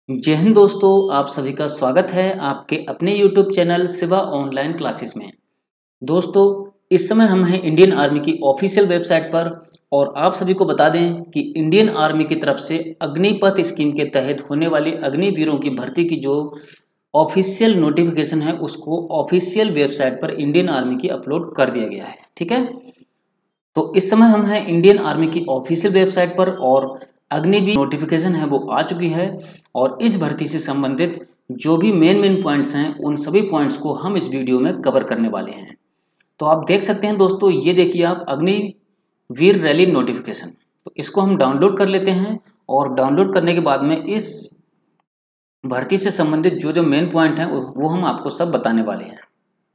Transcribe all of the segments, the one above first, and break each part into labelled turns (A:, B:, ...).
A: जय हिंद दोस्तों, आप सभी का स्वागत है आपके अपने YouTube channel Shiva online classes में। दोस्तों, इस समय हम हैं इंडियन आर्मी की ऑफिशियल वेबसाइट पर और आप सभी को बता दें कि इंडियन आर्मी की तरफ से अग्निपथ स्कीम के तहत होने वाली अग्निवीरों की भर्ती की जो ऑफिशियल नोटिफिकेशन है उसको ऑफिशियल वेबसाइट पर इंडियन आर्मी की अपलोड कर दिया गया है। ठीक है, तो इस समय हम हैं इंडियन आर्मी की ऑफिशियल वेबसाइट पर और अग्निवीर नोटिफिकेशन है वो आ चुकी है और इस भर्ती से संबंधित जो भी मेन पॉइंट्स हैं उन सभी पॉइंट्स को हम इस वीडियो में कवर करने वाले हैं। तो आप देख सकते हैं दोस्तों, ये देखिए आप अग्निवीर रैली नोटिफिकेशन। तो इसको हम डाउनलोड कर लेते हैं और डाउनलोड करने के बाद में इस भर्ती से संबंधित जो जो मेन पॉइंट हैं वो हम आपको सब बताने वाले हैं।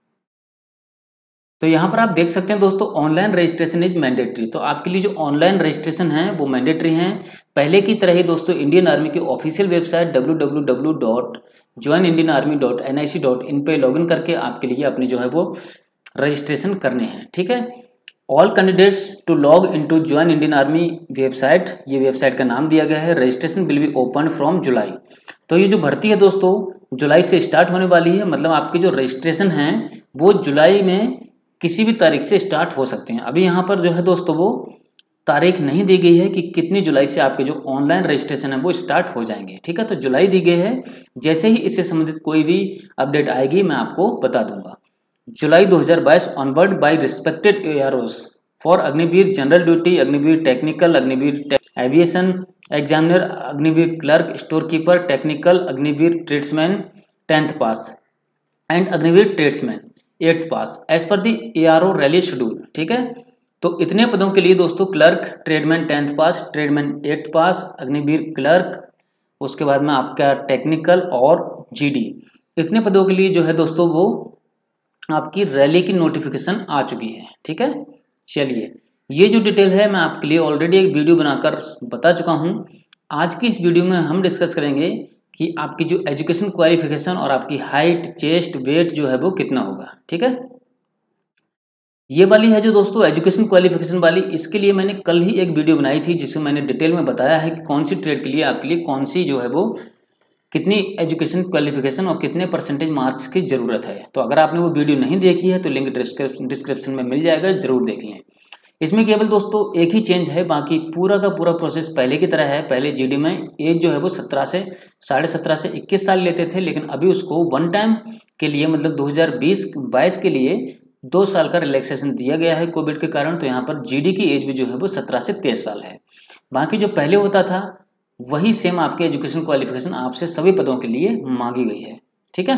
A: तो यहाँ पर आप देख सकते हैं दोस्तों, ऑनलाइन रजिस्ट्रेशन इज मैंडेटरी। तो आपके लिए जो ऑनलाइन रजिस्ट्रेशन है वो मैंडेटरी हैं। पहले की तरह ही दोस्तों इंडियन आर्मी की ऑफिशियल वेबसाइट www.joinindianarmy.nic.in पे लॉगिन करके आपके लिए अपने जो है वो रजिस्ट्रेशन करने हैं। ठीक है, all candidates to log into join Indian army website, ये वेबसाइट का नाम दिया गया है। Registration will be open from July. तो ये जो भर्ती है दोस्तों जुलाई से स्टार्ट होने वाली है, मतलब आपके जो रजिस्ट्रेशन हैं वो जुलाई में किसी भी तारीख से स्टार्ट हो सकते हैं। अभी यहाँ पर जो है दोस्तों वो तारीख नहीं दी गई है कि कितनी जुलाई से आपके जो ऑनलाइन रजिस्ट्रेशन है वो स्टार्ट हो जाएंगे। ठीक है, तो जुलाई दी गई है। जैसे ही इससे संबंधित कोई भी अपडेट आएगी मैं आपको बता दूंगा। July 2022 onward by respected AROs for Agniveer general duty, Agniveer technical, Agniveer aviation examiner, Agniveer clerk, store keeper, technical, Agniveer tradesman 10th pass and Agniveer tradesman 8th pass as per the ARO rally schedule. ठीक है, तो इतने पदों के लिए दोस्तों clerk, tradesman 10th pass, tradesman 8th pass, Agniveer clerk, उसके बाद में आपका टेक्निकल और जीडी, इतने पदों के लिए जो है दोस्तों वो आपकी रैली की नोटिफिकेशन आ चुकी है। ठीक है, चलिए ये जो डिटेल है मैं आपके लिए ऑलरेडी एक वीडियो बनाकर बता चुका हूँ। आज की इस वीडियो में हम डिस्कस करेंगे कि आपकी जो एजुकेशन क्वालिफिकेशन और आपकी हाइट, चेस्ट, वेट जो है वो कितना होगा। ठीक है, ये वाली है जो दोस्तों एजुकेशन क्वालिफिकेशन वाली, इसके लिए मैंने कल ही एक वीडियो बनाई थी जिसमें मैंने डिटेल में बताया है कि कौन सी ट्रेड के लिए आपके लिए कौन सी जो है वो कितनी एजुकेशन क्वालिफिकेशन और कितने परसेंटेज मार्क्स की जरूरत है। तो अगर आपने वो वीडियो नहीं देखी है तो लिंक डिस्क्रिप्शन में मिल जाएगा, जरूर देख लें। इसमें केवल दोस्तों एक ही चेंज है, बाकी पूरा का पूरा प्रोसेस पहले की तरह है। पहले जीडी में एज जो है वो 17 से 21 साल लेते थे, लेकिन अभी उसको वन टाइम के लिए मतलब 2020-22 के लिए 2 साल का रिलैक्सेशन दिया गया है कोविड के कारण। तो यहाँ पर जीडी की एज भी जो है वो 17 से 23 साल है। बाकी जो पहले होता था वही सेम आपके एजुकेशन क्वालिफिकेशन आपसे सभी पदों के लिए मांगी गई है। ठीक है,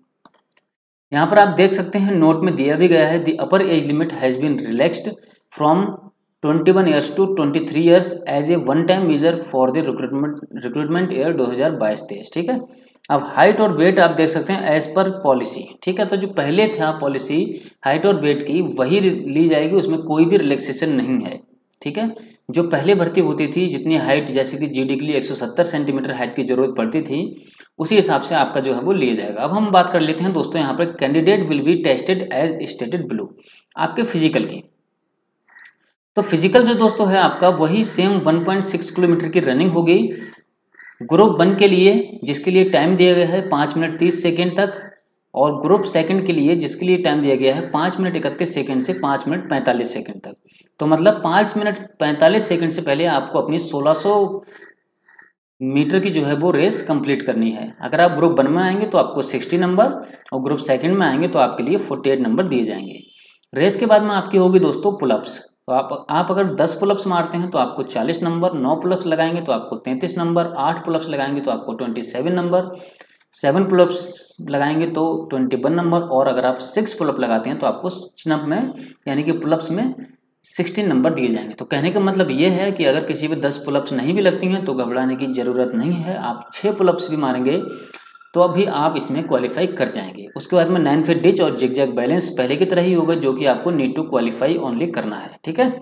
A: यहाँ पर आप देख सकते हैं नोट में दिया भी गया है, the upper age limit has been relaxed from 21 years to 23 years as a one time measure for the recruitment year 2022-23। ठीक है, अब हाइट और वेट आप देख सकते हैं एज पर पॉलिसी। ठीक है, तो जो पहले था पॉलिसी हाइट और वेट की वही ली जाएगी, उसमें कोई भी रिलैक्सेशन नहीं है। ठीक है, जो पहले भर्ती होती थी जितनी हाइट, जैसे कि जीडी के लिए 170 सेंटीमीटर हाइट की जरूरत पड़ती थी, उसी हिसाब से आपका जो है वो लिया जाएगा। अब हम बात कर लेते हैं दोस्तों यहाँ पर candidate will be tested as stated below, आपके फिजिकल की। तो फिजिकल जो दोस्तों है आपका वही सेम 1.6 किलोमीटर की रनिंग होगी ग्रुप 1 के लिए, जिसके लिए टाइम दिया गया है 5 मिनट 30 सेकेंड तक, और ग्रुप 2 के लिए जिसके लिए टाइम दिया गया है 5 मिनट 31 सेकेंड से 5 मिनट 45 सेकेंड तक। तो मतलब 5 मिनट 45 सेकेंड से पहले आपको अपनी 1600 मीटर की जो है वो रेस कंप्लीट करनी है। अगर आप ग्रुप 1 में आएंगे तो आपको 60 नंबर और ग्रुप 2 में आएंगे तो आपके लिए 48 नंबर दिए जाएंगे। रेस के बाद में आपकी होगी दोस्तों पुलअप्स। तो आप अगर 10 पुलअप्स मारते हैं तो आपको 40 नंबर, 9 पुलअप्स लगाएंगे तो आपको 33 नंबर, 8 पुलअप्स लगाएंगे तो आपको 27 नंबर, 7 पुलअप्स लगाएंगे तो 21 नंबर, और अगर आप 6 पुलअप लगाते हैं तो आपको चिनअप में यानी कि पुलअप्स में 16 नंबर दिए जाएंगे। तो कहने का मतलब ये है कि अगर किसी भी 10 पुलअप्स नहीं भी लगती हैं तो घबराने की ज़रूरत नहीं है। आप 6 पुलअप्स भी मारेंगे तो अभी आप इसमें क्वालिफाई कर जाएंगे। उसके बाद में 9 फीट डिच और जिग जैग बैलेंस पहले की तरह ही होगा, जो कि आपको नीड टू क्वालिफाई ओनली करना है। ठीक है,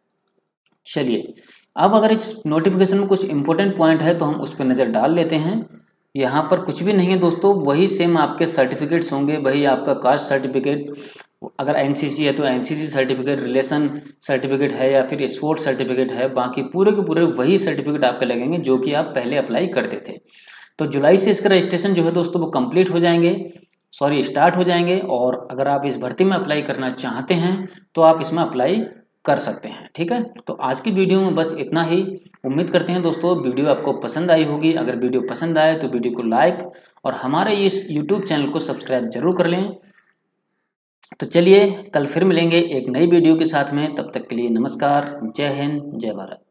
A: चलिए अब अगर इस नोटिफिकेशन में कुछ इंपॉर्टेंट पॉइंट है तो हम उस पर नज़र डाल लेते हैं। यहाँ पर कुछ भी नहीं है दोस्तों, वही सेम आपके सर्टिफिकेट्स होंगे। वही आपका कास्ट सर्टिफिकेट, अगर एनसीसी है तो एनसीसी सर्टिफिकेट, रिलेशन सर्टिफिकेट है या फिर स्पोर्ट्स सर्टिफिकेट है, बाकी पूरे के पूरे वही सर्टिफिकेट आपके लगेंगे जो कि आप पहले अप्लाई करते थे। तो जुलाई से इसका रजिस्ट्रेशन जो है दोस्तों वो कंप्लीट हो जाएंगे, स्टार्ट हो जाएंगे। और अगर आप इस भर्ती में अप्लाई करना चाहते हैं तो आप इसमें अप्लाई कर सकते हैं। ठीक है, तो आज की वीडियो में बस इतना ही। उम्मीद करते हैं दोस्तों वीडियो आपको पसंद आई होगी। अगर वीडियो पसंद आए तो वीडियो को लाइक और हमारे इस यूट्यूब चैनल को सब्सक्राइब जरूर कर लें। तो चलिए कल फिर मिलेंगे एक नई वीडियो के साथ में, तब तक के लिए नमस्कार, जय हिंद, जय भारत।